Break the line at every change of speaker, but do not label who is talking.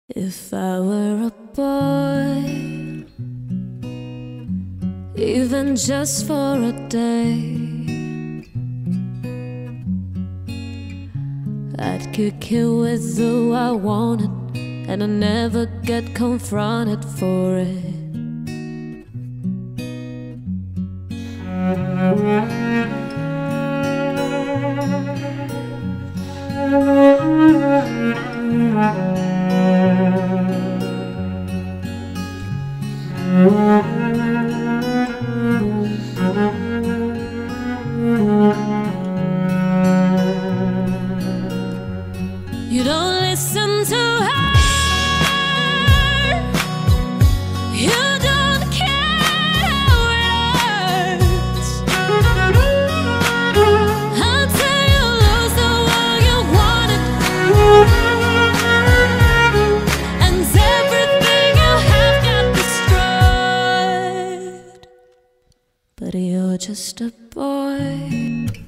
If I were a boy, even just for a day, I'd kick it with who I wanted, and I'd never get confronted for it. You don't listen to her, you don't care how it hurts, until you lose the one you wanted, and everything you have got destroyed. But you're just a boy.